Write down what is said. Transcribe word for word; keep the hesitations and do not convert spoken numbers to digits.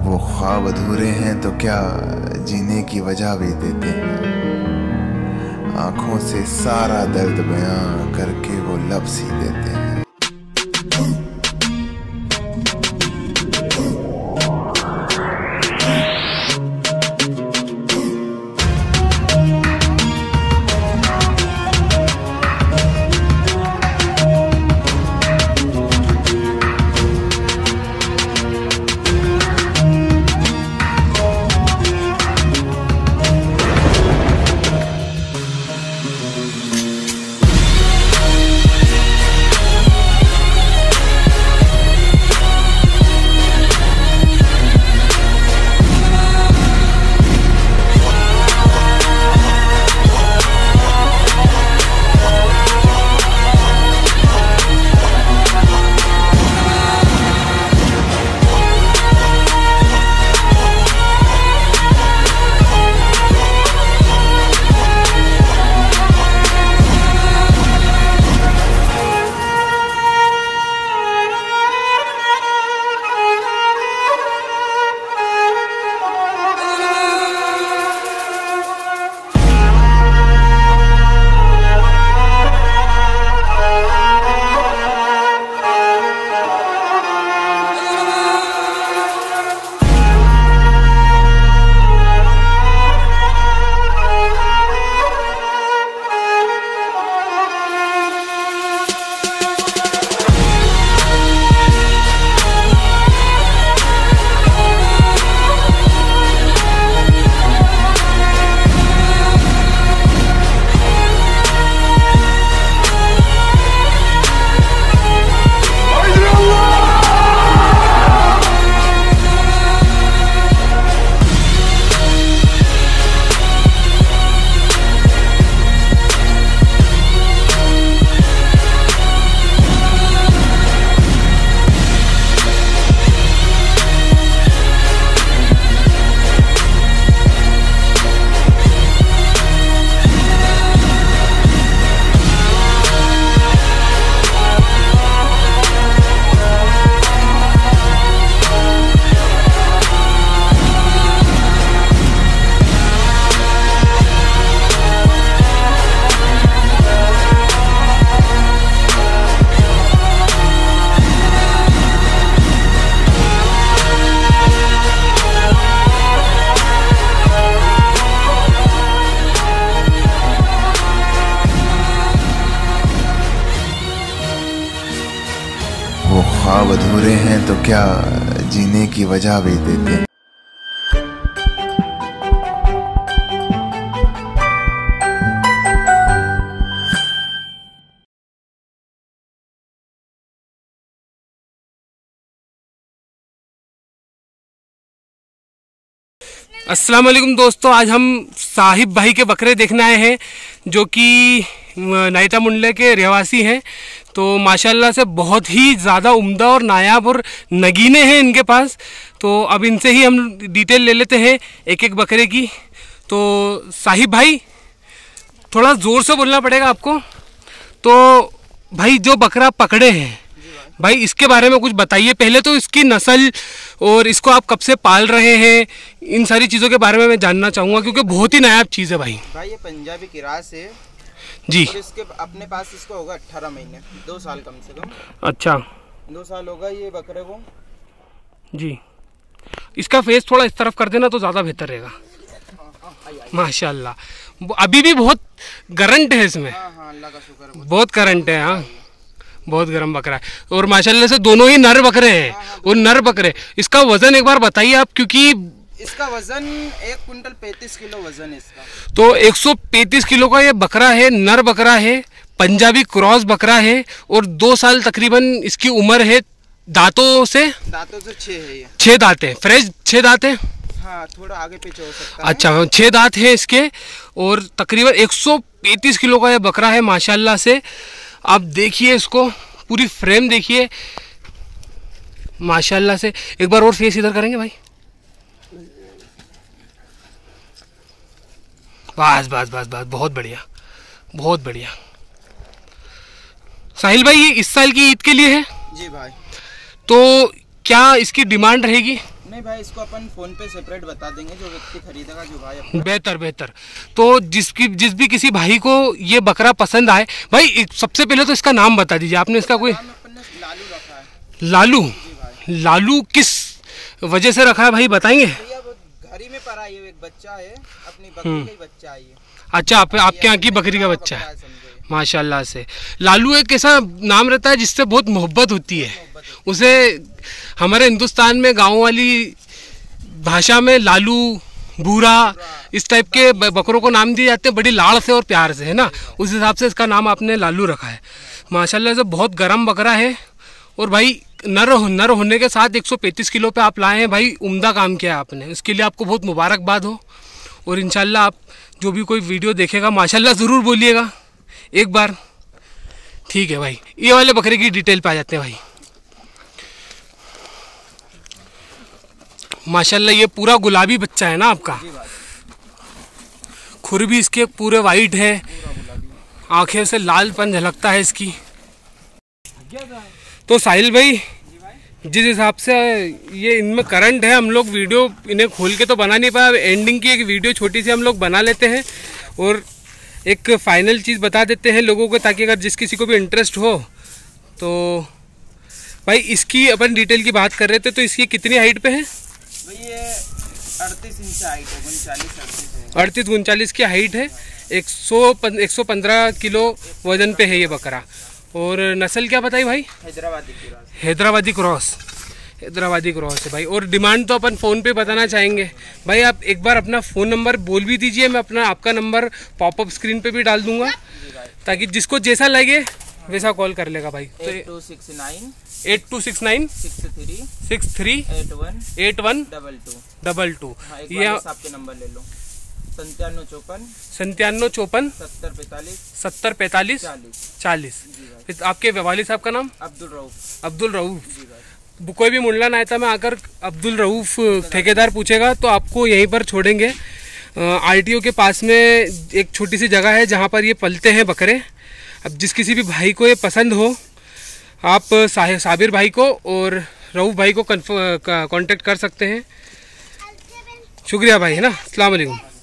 वो ख्वाब अधूरे हैं तो क्या जीने की वजह भी देते हैं। आंखों से सारा दर्द बयां करके वो लफ्ज़ ही देते हैं। वो ख्वाब अधूरे हैं तो क्या जीने की वजह भी देते हैं। अस्सलाम वालेकुम दोस्तों, आज हम साहिब भाई के बकरे देखने आए हैं जो कि नाइटा मुंडले के रहवासी हैं। तो माशाल्लाह से बहुत ही ज़्यादा उम्दा और नायाब और नगीने हैं इनके पास। तो अब इनसे ही हम डिटेल ले लेते हैं एक एक बकरे की। तो साहिब भाई थोड़ा ज़ोर से बोलना पड़ेगा आपको। तो भाई जो बकरा पकड़े हैं भाई, इसके बारे में कुछ बताइए। पहले तो इसकी नस्ल और इसको आप कब से पाल रहे हैं, इन सारी चीज़ों के बारे में मैं जानना चाहूँगा क्योंकि बहुत ही नायाब चीज़ है भाई। भाई ये पंजाबी किरास है जी। और इसके अपने पास इसको होगा अट्ठारह महीने, दो साल कम से कम। अच्छा, दो साल होगा ये बकरे को जी। इसका फेस थोड़ा इस तरफ कर देना तो ज़्यादा बेहतर रहेगा। माशाल्लाह अभी भी बहुत करंट है इसमें। हाँ हाँ, अल्लाह का शुक्र है, बहुत करंट है। हाँ, बहुत गर्म बकरा है और माशाल्लाह से दोनों ही नर बकरे हैं। हाँ, हाँ, और नर बकरे। इसका वजन एक बार बताइए आप, क्योंकि इसका वजन एक कुंटल पैंतीस किलो वजन है इसका। तो एक सौ पैंतीस किलो का ये बकरा है, नर बकरा है, पंजाबी क्रॉस बकरा है और दो साल तकरीबन इसकी उम्र है। दांतों से दांतों से छह है ये। छह दांत है, फ्रेश छह दांत है। हाँ, थोड़ा आगे पीछे हो सकता है। अच्छा, छह दांत है इसके और तकरीबन एक सौ पैंतीस किलो का ये बकरा है माशाल्लाह से। आप देखिए इसको, पूरी फ्रेम देखिए माशाल्लाह से। एक बार और फेस इधर करेंगे भाई। बस बस बस बस, बहुत बढ़िया, बहुत बढ़िया। साहिल भाई ये इस साल की ईद के लिए है जी भाई। तो क्या इसकी डिमांड रहेगी? नहीं भाई, इसको अपन फोन पे सेपरेट बता देंगे, जो व्यक्ति खरीदेगा, जो भाई अपना। बेहतर बेहतर। तो जिसकी जिस भी किसी भाई को ये बकरा पसंद आए, भाई सबसे पहले तो इसका नाम बता दीजिए, आपने इसका कोई? नाम अपन ने लालू रखा है। लालू? जी भाई। लालू किस वजह से रखा है भाई, बताएंगे? भैया वो घर ही में पड़ा है, ये एक बच्चा है, अपनी बकरी का ही बच्चा है ये। अच्छा, आप, आपके यहाँ की बकरी का बच्चा है, माशाल्लाह से। लालू एक ऐसा नाम रहता है जिससे बहुत मोहब्बत होती है, उसे हमारे हिंदुस्तान में गाँव वाली भाषा में लालू, बूरा, इस टाइप के बकरों को नाम दिए जाते हैं बड़ी लाड़ से और प्यार से, है ना। उस हिसाब से इसका नाम आपने लालू रखा है। माशाल्लाह से बहुत गर्म बकरा है, और भाई नर नर होने के साथ एक सौ पैंतीस किलो पे आप लाए हैं भाई, उम्दा काम किया है आपने, उसके लिए आपको बहुत मुबारकबाद हो। और इंशाल्लाह आप जो भी कोई वीडियो देखेगा माशाल्लाह ज़रूर बोलिएगा एक बार, ठीक है भाई। ये वाले बकरे की डिटेल पे आ जाते हैं भाई। माशाल्लाह ये पूरा गुलाबी बच्चा है ना आपका, खुर भी इसके पूरे वाइट है, आंखें से लालपन झलकता है इसकी। तो साहिल भाई, जिस हिसाब से ये इनमें करंट है, हम लोग वीडियो इन्हें खोल के तो बना नहीं पाया, एंडिंग की एक वीडियो छोटी सी हम लोग बना लेते हैं और एक फाइनल चीज़ बता देते हैं लोगों को, ताकि अगर जिस किसी को भी इंटरेस्ट हो तो भाई इसकी अपन डिटेल की बात कर रहे थे। तो इसकी कितनी हाइट पे है भाई? ये अड़तीस इंच हाइट है, उनचालीस अड़तीस है, अड़तीस उनचालीस की हाइट है, एक सौ एक सौ पंद्रह किलो वजन पे है ये बकरा। और नस्ल क्या बताई भाई? Hyderabadi cross. Hyderabadi cross, Hyderabadi cross है भाई। और डिमांड तो अपन फ़ोन पे बताना चाहेंगे भाई, आप एक बार अपना फ़ोन नंबर बोल भी दीजिए, मैं अपना आपका नंबर पॉपअप स्क्रीन पे भी डाल दूंगा, ताकि जिसको जैसा लगे वैसा कॉल कर लेगा भाई। तो eight two six nine eight two six nine six three six three eight one eight one double two double two ये आपके नंबर ले लो, संतानवे चौपन संतानवे चौपन सत्तर पैंतालीस सत्तर पैंतालीस चालीस चालीस। फिर आपके वालिद साहब का नाम? अब्दुल रऊफ। अब्दुल रऊफ। कोई भी मुंडला नायता में आकर अब्दुल रऊफ ठेकेदार पूछेगा तो आपको यहीं पर छोड़ेंगे। आरटीओ के पास में एक छोटी सी जगह है जहाँ पर ये पलते हैं बकरे। अब जिस किसी भी भाई को ये पसंद हो, आप साबिर भाई को और रऊफ भाई को कांटेक्ट कर सकते हैं। शुक्रिया भाई, है ना। अस्सलाम वालेकुम।